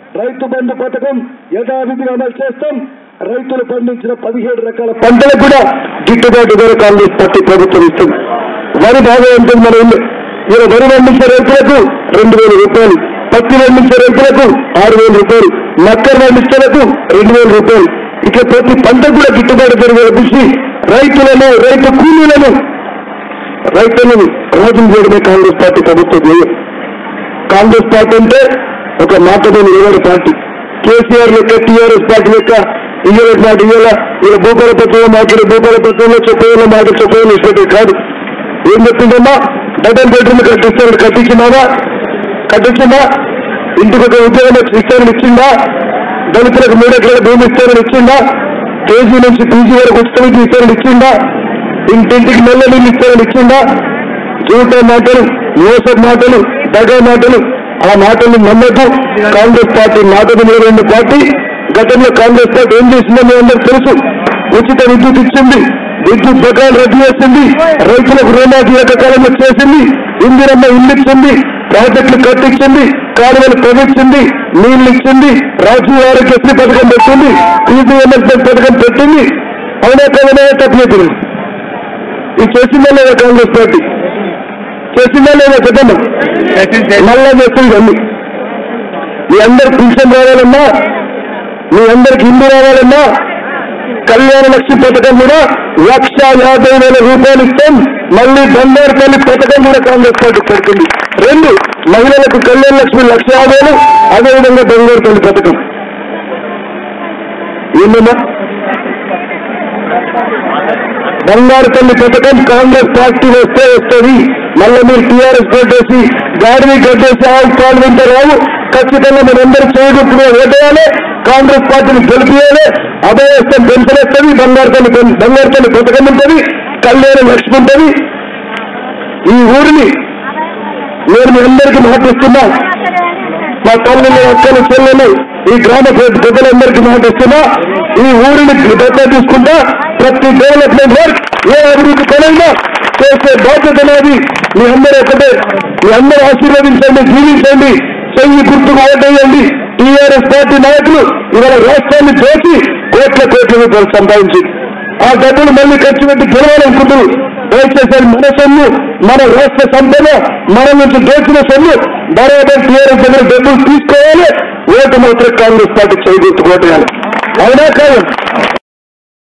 రైతు బంధు పథకం యథావిధిగా అమలు చేస్తాం. రైతులు పండించిన 17 రకాల పంటలకు కూడా గిట్టుబాటు ధర కాంగ్రెస్ పార్టీ ప్రభుత్వం ఇస్తుంది. వరి బాగా ఉంటుంది మన ఇల్లు. ఇలా వరి పండించే రైతులకు 2,000 రూపాయలు, పత్తి పండించే రైతులకు 6,000 రూపాయలు, మక్కర్ పండించేలకు 2,000 రూపాయలు. ఇట్లా ప్రతి పంట కూడా గిట్టుబాటు ధర కల్పించి రైతులను, రైతు కూలీలను, రైతులను రాజు చేయడమే కాంగ్రెస్ పార్టీ ప్రభుత్వం ధ్యేయం. కాంగ్రెస్ పార్టీ అంటే ఒక మాటతో నిలబడే పార్టీ. కేసీఆర్ లెక్క, టీఆర్ఎస్ పార్టీ లెక్క ఇయ్యల మాట ఇయ్యాల, ఇలా భూపాల పత్రంలో మాట్లాడే భూపాల పత్రంలో చెప్పేలా మాట చెప్పేలా ఇష్టపడే కాదు. ఏం చెప్పిందమ్మా? Double bedroom కట్టించిందా? ఇంటికి ఒక ఉద్యోగం ఇస్తారని ఇచ్చిందా? దళితులకు 3 ఎకరాల భూమి ఇస్తారని ఇచ్చిందా? కేజీ నుంచి పీజీ వరకు ఉచిత ఇస్తారని ఇచ్చిందా? ఇంటింటికి నెల నీళ్ళు ఇస్తారని ఇచ్చిందా? జూట మాటలు, మోసపు మాటలు, దగా మాటలు, ఆ మాటలు నమ్మద్దు. కాంగ్రెస్ పార్టీ మాటలు నిలబడిన పార్టీ. గతంలో కాంగ్రెస్ పార్టీ ఏం చేసిందో మీ అందరూ తెలుసు. ఉచిత విద్యుత్ ఇచ్చింది, విద్యుత్ బకాయిలు రద్దు చేసింది, రైతులకు రుణమాఫీ ఏకకాలంలో చేసింది, ఇందిరమ్మ ఇల్లు ఇచ్చింది, ప్రాజెక్టులు కట్టించింది, కాలువలు తవ్వించింది, నీళ్లు ఇచ్చింది, రాజీవ్ ఆరోగ్యశ్రీ పథకం పెట్టింది, పీజీఎంఎస్ పథకం పెట్టింది. అవునా కాదనే తప్పలేదు. ఇది చేసిందా లేదా కాంగ్రెస్ పార్టీ? చేసిందా లేదా చెప్పండి. మళ్ళా చేస్తుంది అన్ని. మీ అందరికి పింఛన్ రావాలన్నా, మీ అందరికి ఇల్లు రావాలన్నా, కళ్యాణ లక్ష్మి పథకం కూడా 1,50,000 రూపాయలు ఇస్తాం. మళ్ళీ బంగారు తల్లి పథకం కూడా కాంగ్రెస్ పార్టీ పెడుతుంది. 2 మహిళలకు కళ్యాణ లక్ష్మి 1,50,000, అదేవిధంగా బంగారు తల్లి పథకం. ఏంటన్నా బంగారు తల్లి పథకం కాంగ్రెస్ పార్టీ వస్తే వస్తుంది. మళ్ళీ మీరు టీఆర్ఎస్ గడ్డేసి గాడిని గడ్డేసి పాలు వింటే రావు. ఖచ్చితంగా మనందరూ చేయగొట్టుగా ఓటేయాలి, కాంగ్రెస్ పార్టీని గెలిపియాలి. అభయస్థం పెంచలేస్తుంది. బంగారు తల్లి పథకం ఉంటుంది, కళ్యాణ లక్ష్మి ఉంటుంది. ఈ ఊరిని నేను మీ అందరికీ మాటిస్తున్నా. మా తల్లిని, అక్కలు, చెల్లెలు, ఈ గ్రామ పెద్దలందరికీ మాటిస్తున్నా. ఈ ఊరిని దత్తా తీసుకుంటా. ప్రతి డెవలప్మెంట్ వర్క్, ఏ అభివృద్ధి పనైనా చేసే బాధ్యత అనేది మీ అందరూ ఒకటే. మీ అందరూ ఆశీర్వదించండి, జీవించండి, చెయ్యి గుర్తుకు ఓటేయండి. టీఆర్ఎస్ పార్టీ నాయకులు ఇవాళ రాష్ట్రాన్ని దోచి కోట్ల రూపాయలు సంపాదించి ఆ డబ్బులు మళ్ళీ ఖర్చు పెట్టి గెలవాలనుకుంటున్నారు. దయచేసి మన సొమ్ము, మన రాష్ట్ర సంపద, మన నుంచి దోచిన సొమ్ము బరాబర్ టీఆర్ఎస్ దగ్గర డబ్బులు తీసుకోవాలి. ఓటు మాత్రం కాంగ్రెస్ పార్టీ చేయి గుర్తుకు ఓటేయాలి. అవునా కాదు?